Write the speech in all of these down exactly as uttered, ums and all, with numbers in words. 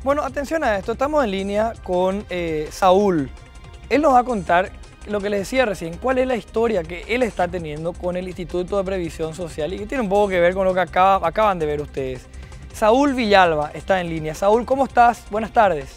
Bueno, atención a esto, estamos en línea con eh, Saúl. Él nos va a contar lo que les decía recién, cuál es la historia que él está teniendo con el Instituto de Previsión Social y que tiene un poco que ver con lo que acaba, acaban de ver ustedes. Saúl Villalba está en línea. Saúl, ¿cómo estás? Buenas tardes.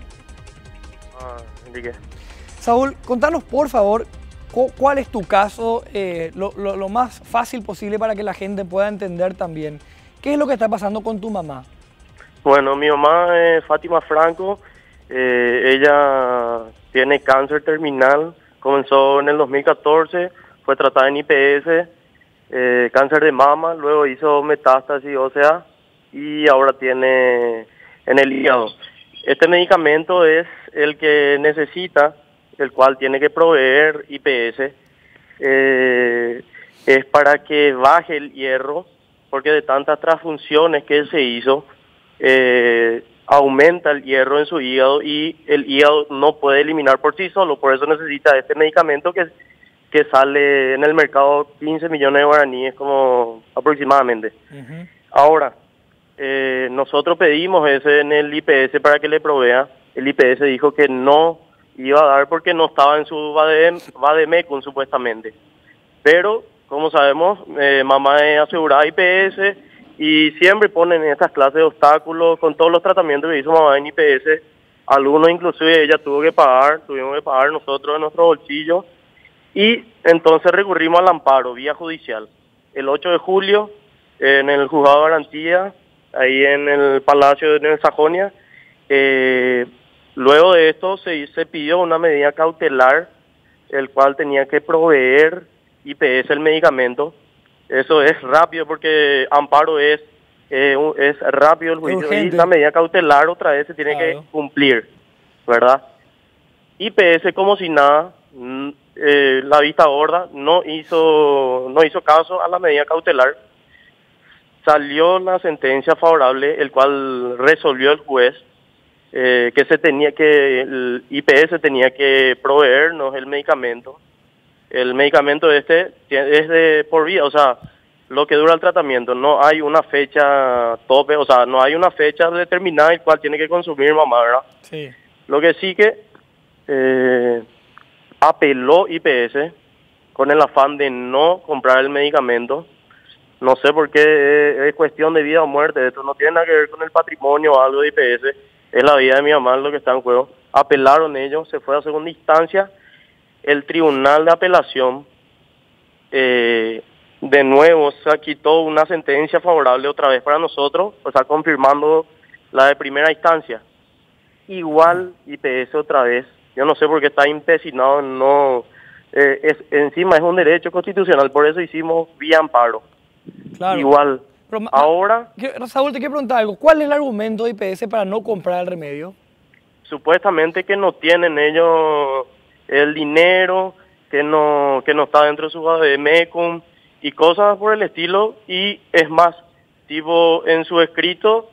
Ah, Enrique. Saúl, contanos por favor cuál es tu caso, eh, lo, lo, lo más fácil posible para que la gente pueda entender también. ¿Qué es lo que está pasando con tu mamá? Bueno, mi mamá es Fátima Franco. Eh, ella tiene cáncer terminal. Comenzó en el dos mil catorce, fue tratada en I P S, eh, cáncer de mama, luego hizo metástasis ósea y ahora tiene en el hígado. Este medicamento es el que necesita, el cual tiene que proveer I P S, eh, es para que baje el hierro, porque de tantas transfunciones que se hizo, eh, aumenta el hierro en su hígado y el hígado no puede eliminar por sí solo, por eso necesita este medicamento que, que sale en el mercado quince millones de guaraníes como aproximadamente. Uh-huh. Ahora, eh, nosotros pedimos ese en el I P S para que le provea. El I P S dijo que no iba a dar porque no estaba en su vademecum supuestamente, pero como sabemos, eh, mamá es asegurada I P S y siempre ponen estas clases de obstáculos con todos los tratamientos que hizo mamá en I P S. Algunos inclusive ella tuvo que pagar, tuvimos que pagar nosotros de nuestro bolsillo y entonces recurrimos al amparo vía judicial. El ocho de julio en el juzgado de garantía, ahí en el Palacio de Sajonia, eh, luego de esto se, se pidió una medida cautelar, el cual tenía que proveer I P S el medicamento. Eso es rápido porque amparo es eh, es rápido el juicio y la medida cautelar otra vez se tiene claro. que cumplir, ¿verdad? I P S como si nada, eh, la vista gorda no hizo no hizo caso a la medida cautelar. Salió la sentencia favorable, el cual resolvió el juez eh, que se tenía que el I P S tenía que proveernos el medicamento. El medicamento este es de por vida, o sea, lo que dura el tratamiento, no hay una fecha tope, o sea, no hay una fecha determinada el cual tiene que consumir mamá, ¿verdad? Sí. Lo que sí que eh, apeló I P S con el afán de no comprar el medicamento. No sé por qué es cuestión de vida o muerte, esto no tiene nada que ver con el patrimonio o algo de I P S, es la vida de mi mamá lo que está en juego. Apelaron ellos, se fue a segunda instancia. El tribunal de apelación eh, de nuevo se quitó una sentencia favorable otra vez para nosotros, o sea, confirmando la de primera instancia. Igual I P S otra vez, yo no sé por qué está empecinado en no, eh, es, encima es un derecho constitucional, por eso hicimos vía amparo. Claro. Igual, pero, ahora... Saúl, te quiero preguntar algo, ¿cuál es el argumento de I P S para no comprar el remedio? Supuestamente que no tienen ellos el dinero, que no que no está dentro de su vademecum y cosas por el estilo, y es más, tipo en su escrito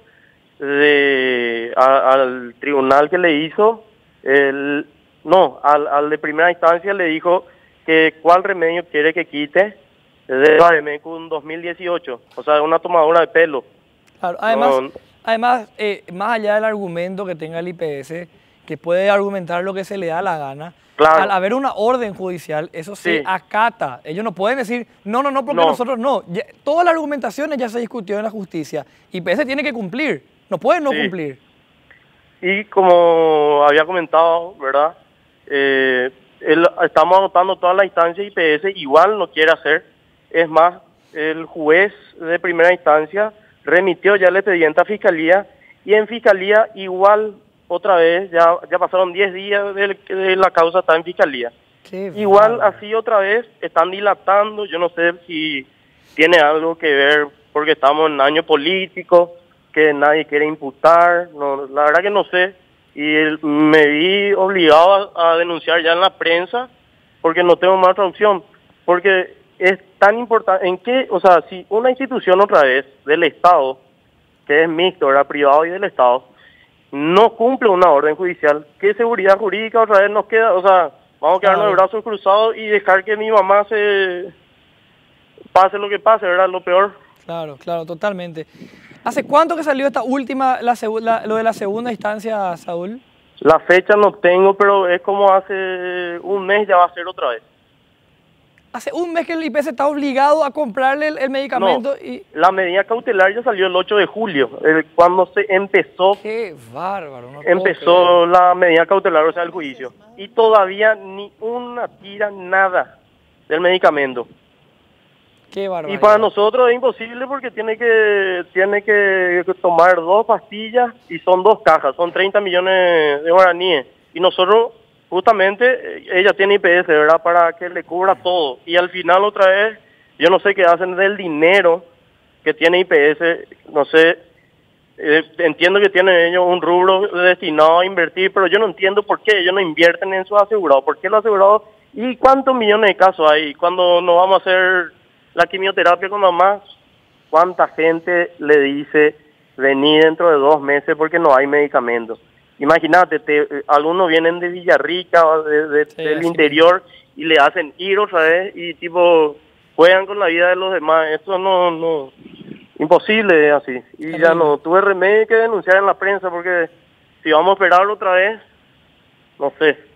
de a, al tribunal que le hizo, el, no, al, al de primera instancia le dijo que cuál remedio quiere que quite de vademecum dos mil dieciocho, o sea, una tomadora de pelo. Claro, además, no, además eh, más allá del argumento que tenga el I P S, que puede argumentar lo que se le da la gana, claro. Al haber una orden judicial, eso se sí. acata. Ellos no pueden decir, no, no, no, porque no. nosotros no. Ya, todas las argumentaciones ya se discutió en la justicia. I P S tiene que cumplir, no puede no sí. cumplir. Y como había comentado, ¿verdad? Eh, el, estamos anotando toda la instancia I P S, igual no quiere hacer. Es más, el juez de primera instancia remitió ya el expediente a Fiscalía y en Fiscalía igual... Otra vez, ya ya pasaron diez días de, de la causa está en Fiscalía. Qué Igual bueno. Así otra vez están dilatando, yo no sé si tiene algo que ver porque estamos en año político, que nadie quiere imputar, no, la verdad que no sé. Y el, me vi obligado a, a denunciar ya en la prensa porque no tengo más otra opción. Porque es tan importante, en qué, o sea, si una institución otra vez del Estado, que es mixto, era privado y del Estado, no cumple una orden judicial, ¿qué seguridad jurídica otra vez nos queda? O sea, vamos a quedarnos claro. de brazos cruzados y dejar que mi mamá se pase lo que pase, ¿verdad? Lo peor. Claro, claro, totalmente. ¿Hace cuánto que salió esta última, la, la, lo de la segunda instancia, Saúl? La fecha no tengo, pero es como hace un mes ya va a ser otra vez. Hace un mes que el I P S está obligado a comprarle el, el medicamento. No, y la medida cautelar ya salió el ocho de julio, el, cuando se empezó. ¡Qué bárbaro! No empezó la medida cautelar, o sea, el juicio. Y todavía ni una tira, nada del medicamento. ¡Qué bárbaro! Y para nosotros es imposible porque tiene que tiene que tomar dos pastillas y son dos cajas, son treinta millones de guaraníes. Y nosotros, justamente, ella tiene I P S, ¿verdad? Para que le cubra todo. Y al final otra vez, yo no sé qué hacen del dinero que tiene I P S, no sé, eh, entiendo que tienen ellos un rubro destinado a invertir, pero yo no entiendo por qué ellos no invierten en sus asegurados. ¿Por qué los asegurados? ¿Y cuántos millones de casos hay? Cuando nos vamos a hacer la quimioterapia con mamá, ¿cuánta gente le dice vení dentro de dos meses porque no hay medicamentos? Imagínate, te, algunos vienen de Villarrica, de, de, sí, del interior, y le hacen ir otra vez y tipo juegan con la vida de los demás. Esto no, no, imposible así. Y sí, ya no, tuve remedio que denunciar en la prensa porque si vamos a esperar otra vez, no sé.